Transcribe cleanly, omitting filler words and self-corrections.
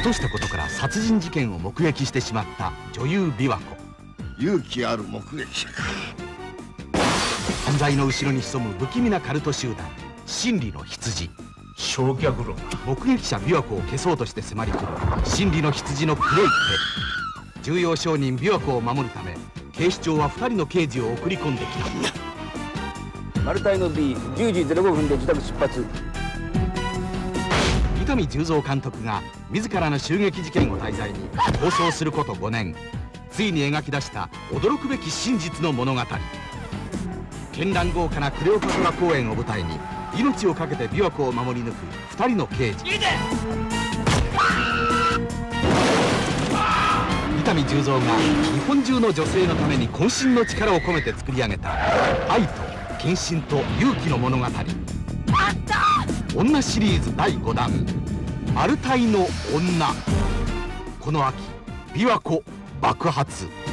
ふとしたことから殺人事件を目撃してしまった女優琵琶湖。 勇気ある目撃者か。 犯罪の後ろに潜む不気味なカルト集団真理の羊。 焼却炉。 目撃者琵琶湖を消そうとして迫り来る真理の羊の黒い手。重要証人琵琶湖を守るため警視庁は2人の刑事を送り込んできた。 マルタイの B10 時05分で自宅出発。 伊丹十三監督が自らの襲撃事件を題材に放送すること5年、ついに描き出した驚くべき真実の物語。絢爛豪華なクレオパトラ公園を舞台に命を懸けて琵琶湖を守り抜く2人の刑事。伊丹十三が日本中の女性のために渾身の力を込めて作り上げた愛と献身と勇気の物語。女シリーズ第5弾マルタイの女。この秋琵琶湖爆発。